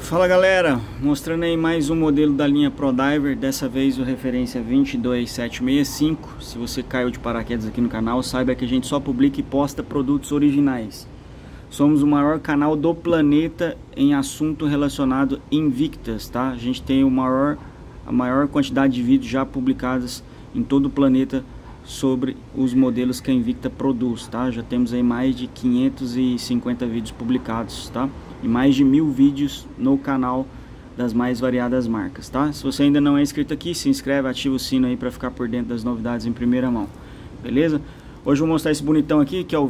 Fala galera, mostrando aí mais um modelo da linha ProDiver, dessa vez o referência 22765. Se você caiu de paraquedas aqui no canal, saiba que a gente só publica e posta produtos originais. Somos o maior canal do planeta em assunto relacionado Invictas, tá? A gente tem a maior quantidade de vídeos já publicados em todo o planeta sobre os modelos que a Invicta produz, tá? Já temos aí mais de 550 vídeos publicados, tá? E mais de 1000 vídeos no canal das mais variadas marcas, tá? Se você ainda não é inscrito aqui, se inscreve, ativa o sino aí para ficar por dentro das novidades em primeira mão, beleza? Hoje eu vou mostrar esse bonitão aqui, que é o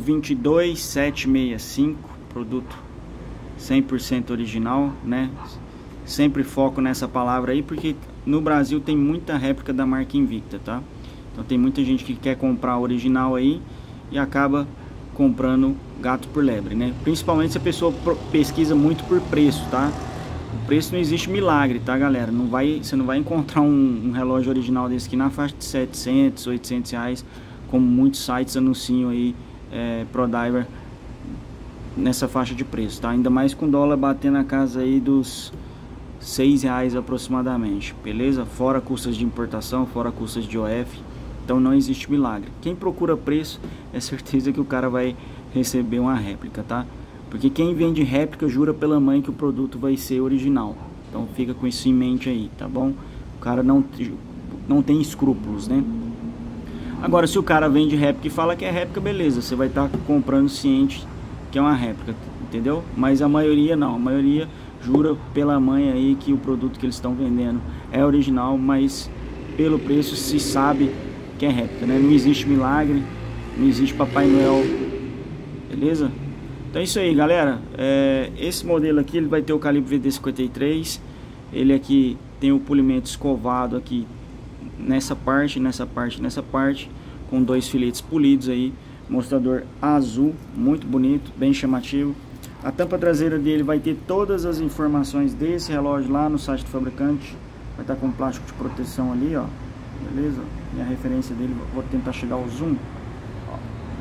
22765, produto 100% original, né? Sempre foco nessa palavra aí, porque no Brasil tem muita réplica da marca Invicta, tá? Então tem muita gente que quer comprar a original aí e acaba comprando gato por lebre, né? Principalmente se a pessoa pesquisa muito por preço, tá? O preço não existe milagre, tá, galera? Você não vai encontrar um relógio original desse aqui na faixa de 700, 800 reais, como muitos sites anunciam aí, ProDiver nessa faixa de preço, tá? Ainda mais com o dólar batendo na casa aí dos 6 reais aproximadamente, beleza? Fora custas de importação, fora custas de OF. Então não existe milagre. Quem procura preço, é certeza que o cara vai receber uma réplica, tá? Porque quem vende réplica jura pela mãe que o produto vai ser original. Então fica com isso em mente aí, tá bom? O cara não tem escrúpulos, né? Agora, se o cara vende réplica e fala que é réplica, beleza, você vai estar comprando ciente que é uma réplica, entendeu? Mas a maioria não, a maioria jura pela mãe aí que o produto que eles estão vendendo é original, mas pelo preço se sabe que é réplica, né? Não existe milagre, não existe Papai Noel, beleza? Então é isso aí, galera. Esse modelo aqui, ele vai ter o calibre VD53. Ele aqui tem o polimento escovado aqui nessa parte, com 2 filetes polidos aí. Mostrador azul, muito bonito, bem chamativo. A tampa traseira dele vai ter todas as informações desse relógio lá no site do fabricante. Vai estar com plástico de proteção ali, ó. Beleza? E a referência dele, vou tentar chegar ao zoom. Ó.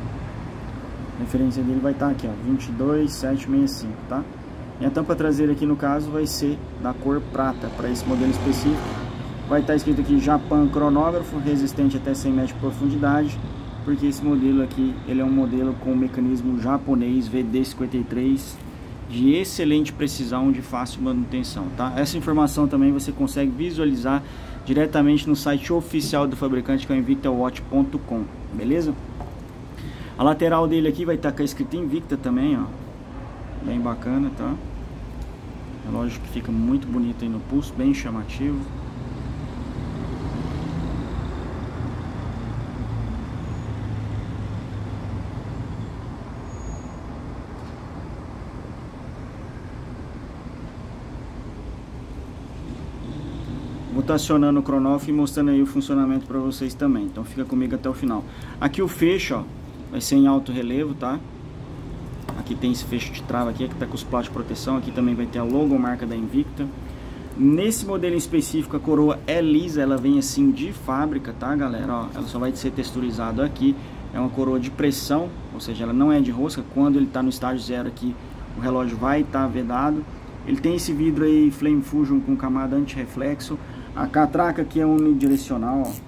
A referência dele vai estar aqui, ó, 22765, tá? E a tampa traseira aqui no caso vai ser da cor prata para esse modelo específico. Vai estar escrito aqui Japan cronógrafo, resistente até 100 metros de profundidade, porque esse modelo aqui, ele é um modelo com mecanismo japonês VD53 de excelente precisão, de fácil manutenção, tá? Essa informação também você consegue visualizar diretamente no site oficial do fabricante, que é o invictawatch.com, beleza? A lateral dele aqui vai estar com a escrita Invicta também, ó, bem bacana, tá? Relógio que fica muito bonito aí no pulso, bem chamativo. Vou estar acionando o cronógrafo e mostrando aí o funcionamento para vocês também. Então fica comigo até o final. Aqui o fecho, ó, vai ser em alto relevo, tá? Aqui tem esse fecho de trava aqui, que tá com os plásticos de proteção. Aqui também vai ter a logomarca da Invicta. Nesse modelo em específico, a coroa é lisa, ela vem assim de fábrica, tá, galera? Ó, ela só vai ser texturizado aqui. É uma coroa de pressão, ou seja, ela não é de rosca. Quando ele tá no estágio zero aqui, o relógio vai estar vedado. Ele tem esse vidro aí Flame Fusion com camada anti-reflexo. A catraca aqui é unidirecional, ó.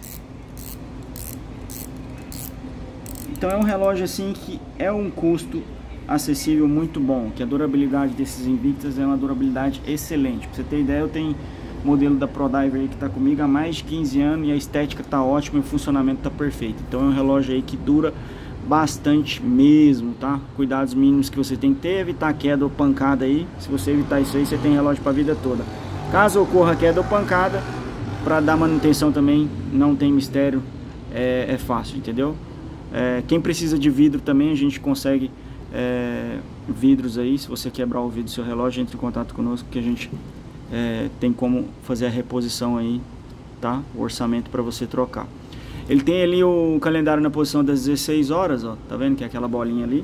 Então é um relógio assim que é um custo acessível muito bom, que a durabilidade desses Invictas é uma durabilidade excelente. Pra você ter ideia, eu tenho modelo da ProDiver aí que tá comigo há mais de 15 anos e a estética tá ótima e o funcionamento tá perfeito. Então é um relógio aí que dura bastante mesmo, tá? Cuidados mínimos que você tem que ter, evitar queda ou pancada aí. Se você evitar isso aí, você tem relógio pra vida toda. Caso ocorra queda ou pancada, para dar manutenção também não tem mistério, é fácil, entendeu? Quem precisa de vidro também, a gente consegue vidros aí. Se você quebrar o vidro do seu relógio, entre em contato conosco que a gente tem como fazer a reposição aí, tá? O orçamento para você trocar. Ele tem ali o calendário na posição das 16 horas, ó, tá vendo que é aquela bolinha ali?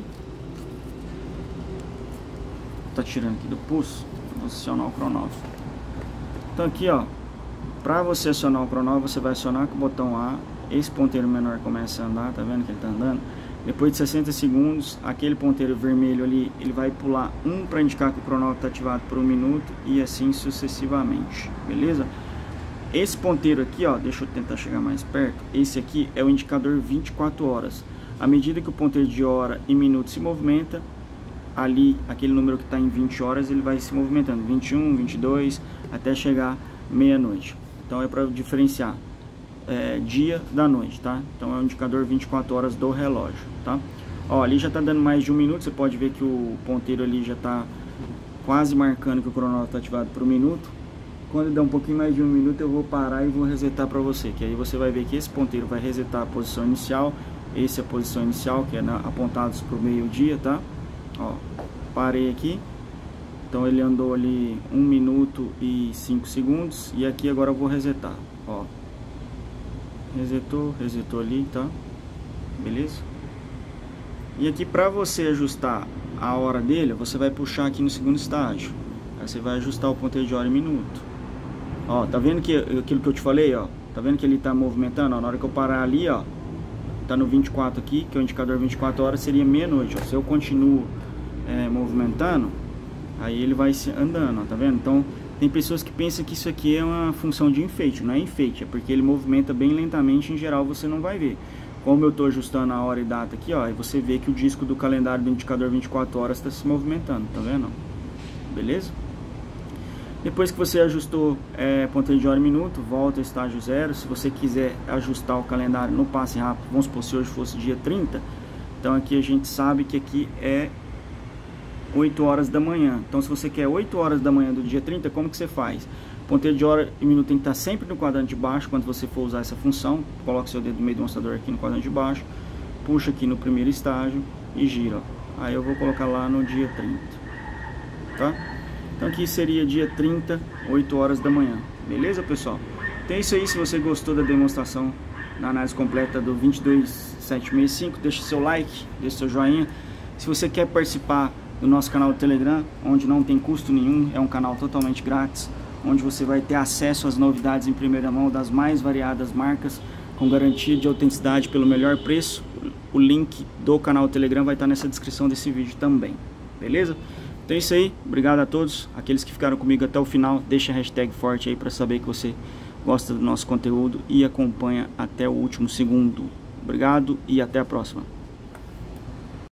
Tá tirando aqui do pulso, vamos acionar o cronógrafo. Então aqui, ó, para você acionar o cronógrafo, você vai acionar com o botão A. Esse ponteiro menor começa a andar, tá vendo que ele tá andando? Depois de 60 segundos, aquele ponteiro vermelho ali, ele vai pular 1 para indicar que o cronômetro está ativado por 1 minuto e assim sucessivamente, beleza? Esse ponteiro aqui, ó, deixa eu tentar chegar mais perto. Esse aqui é o indicador 24 horas. À medida que o ponteiro de hora e minuto se movimenta, ali, aquele número que está em 20 horas, ele vai se movimentando, 21, 22, até chegar meia-noite. Então é para diferenciar dia da noite, tá? Então é o indicador 24 horas do relógio, tá? Ó, ali já tá dando mais de 1 minuto, você pode ver que o ponteiro ali já tá quase marcando que o cronômetro tá ativado por 1 minuto. Quando der um pouquinho mais de 1 minuto, eu vou parar e vou resetar para você, que aí você vai ver que esse ponteiro vai resetar a posição inicial. Esse é a posição inicial, que é apontados para o meio-dia, tá? Ó, parei aqui. Então ele andou ali 1 minuto e 5 segundos. E aqui agora eu vou resetar, ó. Resetou ali, tá? Beleza? E aqui para você ajustar a hora dele, você vai puxar aqui no segundo estágio. Aí você vai ajustar o ponteiro de hora e minuto. Ó, tá vendo que aquilo que eu te falei, ó? Tá vendo que ele tá movimentando, ó? Na hora que eu parar ali, ó, tá no 24 aqui, que é o indicador 24 horas, seria meia-noite, ó. Se eu continuo movimentando, aí ele vai andando, ó, tá vendo? Então, tem pessoas que pensam que isso aqui é uma função de enfeite. Não é enfeite, é porque ele movimenta bem lentamente, em geral você não vai ver. Como eu estou ajustando a hora e data aqui, ó, aí você vê que o disco do calendário do indicador 24 horas está se movimentando, tá vendo? Beleza? Depois que você ajustou ponteiro de hora e minuto, volta ao estágio 0. Se você quiser ajustar o calendário no passe rápido, vamos supor, se hoje fosse dia 30, então aqui a gente sabe que aqui é 8 horas da manhã. Então se você quer 8 horas da manhã do dia 30, como que você faz? Ponteiro de hora e minuto tem que estar sempre no quadrante de baixo. Quando você for usar essa função, coloca seu dedo no meio do mostrador aqui no quadrante de baixo, puxa aqui no primeiro estágio e gira, ó. Aí eu vou colocar lá no dia 30, tá? Então aqui seria dia 30, 8 horas da manhã. Beleza, pessoal? Então é isso aí. Se você gostou da demonstração na análise completa do 22765, deixa seu like, deixa seu joinha. Se você quer participar do nosso canal do Telegram, onde não tem custo nenhum, é um canal totalmente grátis, onde você vai ter acesso às novidades em primeira mão das mais variadas marcas, com garantia de autenticidade pelo melhor preço. O link do canal do Telegram vai estar nessa descrição desse vídeo também. Beleza? Então é isso aí, obrigado a todos, aqueles que ficaram comigo até o final, deixa a hashtag forte aí para saber que você gosta do nosso conteúdo e acompanha até o último segundo. Obrigado e até a próxima.